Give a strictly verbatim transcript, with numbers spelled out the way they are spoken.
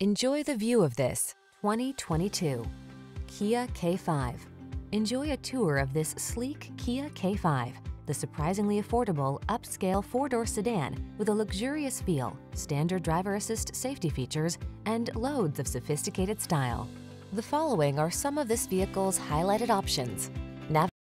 Enjoy the view of this twenty twenty-two Kia K five. Enjoy a tour of this sleek Kia K five, the surprisingly affordable upscale four-door sedan with a luxurious feel, standard driver assist safety features, and loads of sophisticated style. The following are some of this vehicle's highlighted options: